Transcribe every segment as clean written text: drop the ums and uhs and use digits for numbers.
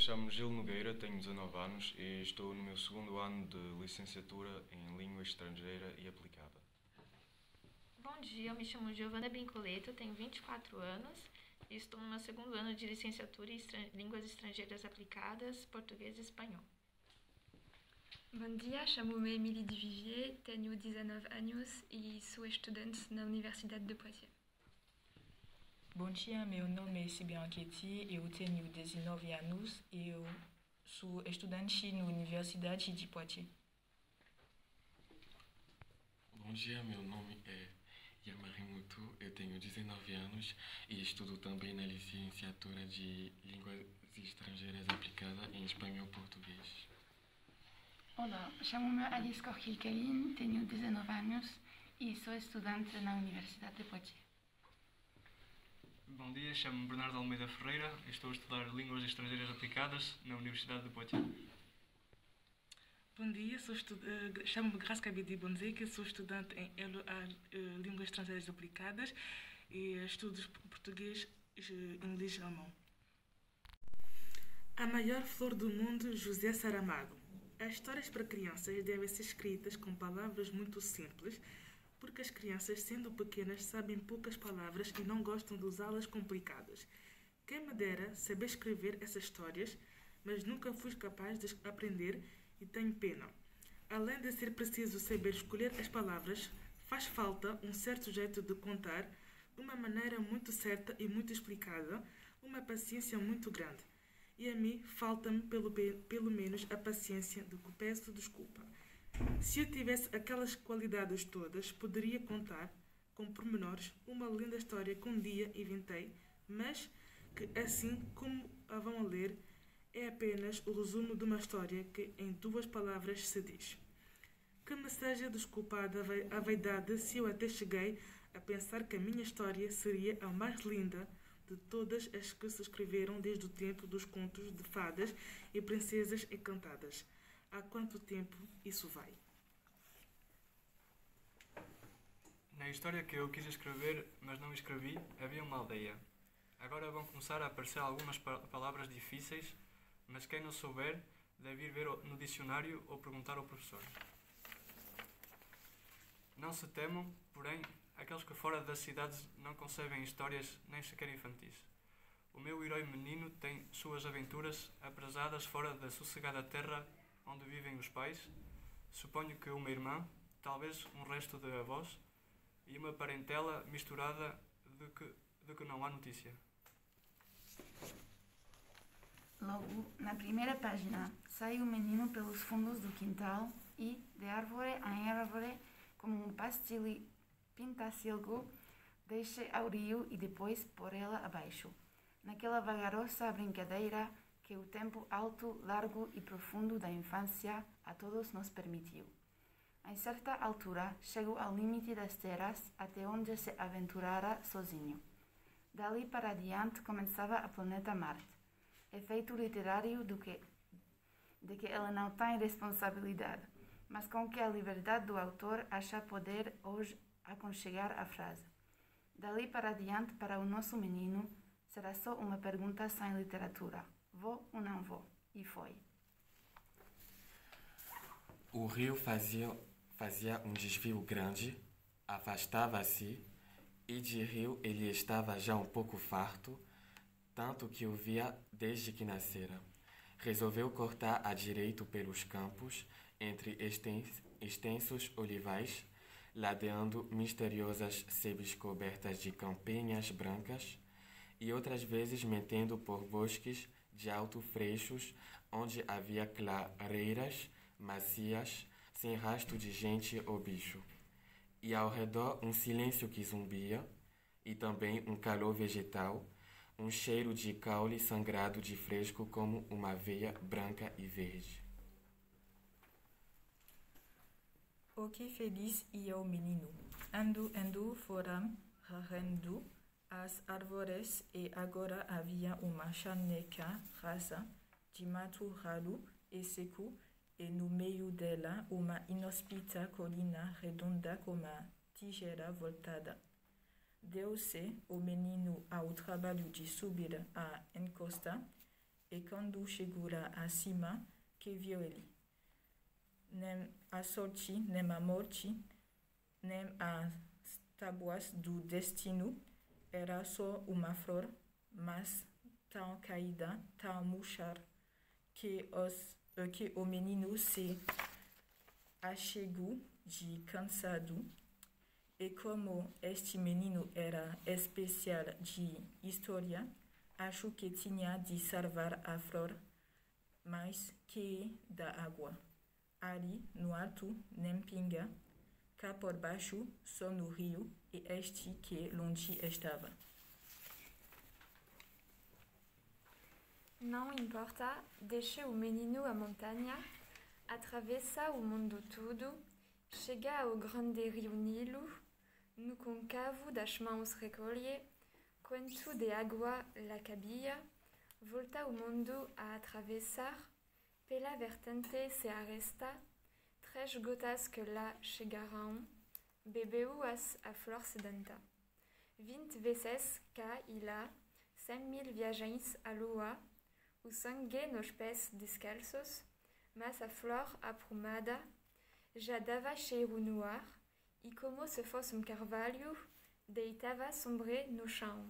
chamo-me Gil Nogueira, tenho 19 anos e estou no meu segundo ano de licenciatura em Língua Estrangeira e Aplicada. Bom dia, eu me chamo Giovana Brincoleto, tenho 24 anos e estou no meu segundo ano de licenciatura em Línguas Estrangeiras Aplicadas, Português e Espanhol. Bom dia, chamo-me Emily Duvivier, tenho 19 anos e sou estudante na Universidade de Poitiers. Bom dia, meu nome é Sibylle Anqueti, eu tenho 19 anos e eu sou estudante na Universidade de Poitiers. Bom dia, meu nome é Yamari Mutu, eu tenho 19 anos e estudo também na licenciatura de Línguas Estrangeiras Aplicada em Espanhol e Português. Olá, chamo-me Alice Corquil-Calin, tenho 19 anos e sou estudante na Universidade de Poitiers. Bom dia, chamo-me Bernardo Almeida Ferreira e estou a estudar Línguas Estrangeiras Aplicadas na Universidade de Poitiers. Bom dia, chamo-me Graça Cabedi Bonzeca, sou estudante em LA Línguas Estrangeiras Aplicadas e estudo português, inglês e alemão. A maior flor do mundo, José Saramago. As histórias para crianças devem ser escritas com palavras muito simples, porque as crianças, sendo pequenas, sabem poucas palavras e não gostam de usá-las complicadas. Quem me dera saber escrever essas histórias, mas nunca fui capaz de aprender e tenho pena. Além de ser preciso saber escolher as palavras, faz falta um certo jeito de contar, uma maneira muito certa e muito explicada, uma paciência muito grande. E a mim falta-me pelo menos a paciência de que peço desculpa. Se eu tivesse aquelas qualidades todas, poderia contar, com pormenores, uma linda história que um dia inventei, mas que, assim como a vão ler, é apenas o resumo de uma história que em 2 palavras se diz. Que me seja desculpada a vaidade se eu até cheguei a pensar que a minha história seria a mais linda de todas as que se escreveram desde o tempo dos contos de fadas e princesas encantadas. Há quanto tempo isso vai? Na história que eu quis escrever, mas não escrevi, havia uma aldeia. Agora vão começar a aparecer algumas palavras difíceis, mas quem não souber deve ir ver no dicionário ou perguntar ao professor. Não se temam, porém, aqueles que fora das cidades não concebem histórias nem sequer infantis. O meu herói menino tem suas aventuras aprazadas fora da sossegada terra onde vivem os pais. Suponho que uma irmã, talvez um resto de avós, e uma parentela misturada de que não há notícia. Logo, na primeira página, sai o menino pelos fundos do quintal e, de árvore em árvore, como um pintacilgo, desce ao rio e depois por ela abaixo. Naquela vagarosa brincadeira que o tempo alto, largo e profundo da infância a todos nos permitiu. Em certa altura, chegou ao limite das terras até onde se aventurara sozinho. Dali para adiante começava a planeta Marte, efeito literário de que ele não tem responsabilidade, mas com que a liberdade do autor acha poder hoje aconchegar a frase. Dali para adiante, para o nosso menino, será só uma pergunta sem literatura. Vou ou não vou? E foi. O rio fazia um desvio grande, afastava-se, e de rio ele estava já um pouco farto, tanto que o via desde que nascera. Resolveu cortar à direita pelos campos, entre extensos olivais, ladeando misteriosas sebes cobertas de campanhas brancas, e outras vezes metendo por bosques de alto freixos, onde havia clareiras macias, sem rastro de gente ou bicho. E ao redor um silêncio que zumbia, e também um calor vegetal, um cheiro de caule sangrado de fresco como uma veia branca e verde. O que feliz ia o menino, ando fora, rarando as árvores, e agora havia uma charneca rasa, de mato ralo e seco, e no meio dela uma inóspita colina redonda como a tigela voltada. Deu-se o menino ao trabalho de subir a encosta e quando chegou acima, que viu ele? Nem a sorte, nem a morte, nem as tábuas do destino, era só uma flor, mas tão caída, tão murcha, que o menino se achegou de cansado. E como este menino era especial de história, acho que tinha de salvar a flor mais que da água. Ali, no alto, nem pinga, cá por baixo, só no rio, e este que longe estava. Não importa, deixa o menino a montanha, atravessa o mundo todo, chega ao grande rio Nilo, no côncavo das mãos recolhe quanto de água lá cabia, volta o mundo a atravessar, pela vertente se arresta, 3 gotas que lá chegarão, bebeu-as a flor sedenta. 20 vezes cá e lá, 100.000 viagens à lua, o sangue nos pés descalços, mas a flor aprumada já dava cheiro no ar, e como se fosse carvalho, deitava sombra no chão.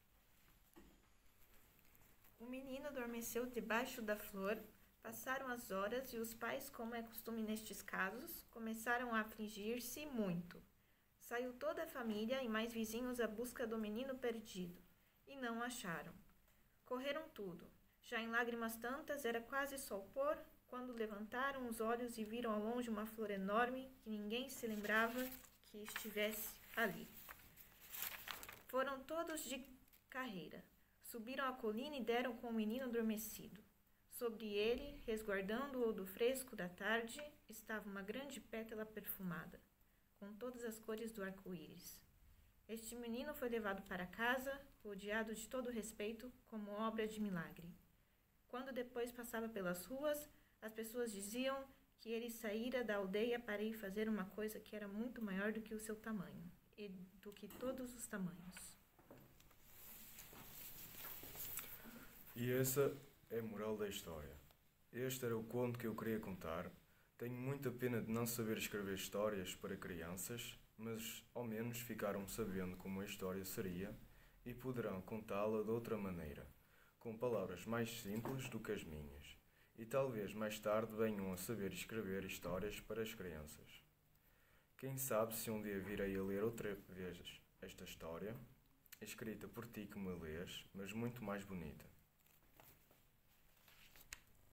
O menino adormeceu debaixo da flor. Passaram as horas e os pais, como é costume nestes casos, começaram a afligir-se muito. Saiu toda a família e mais vizinhos à busca do menino perdido, e não acharam. Correram tudo. Já em lágrimas tantas, era quase sol pôr, quando levantaram os olhos e viram ao longe uma flor enorme que ninguém se lembrava que estivesse ali. Foram todos de carreira. Subiram a colina e deram com o menino adormecido. Sobre ele, resguardando-o do fresco da tarde, estava uma grande pétala perfumada, com todas as cores do arco-íris. Este menino foi levado para casa, rodeado de todo respeito, como obra de milagre. Quando depois passava pelas ruas, as pessoas diziam que ele saíra da aldeia para ir fazer uma coisa que era muito maior do que o seu tamanho, e do que todos os tamanhos. E essa é a moral da história. Este era o conto que eu queria contar. Tenho muita pena de não saber escrever histórias para crianças, mas ao menos ficaram sabendo como a história seria e poderão contá-la de outra maneira, com palavras mais simples do que as minhas, e talvez mais tarde venham a saber escrever histórias para as crianças. Quem sabe se um dia virei a ler outra vez esta história, escrita por ti que me lês, mas muito mais bonita.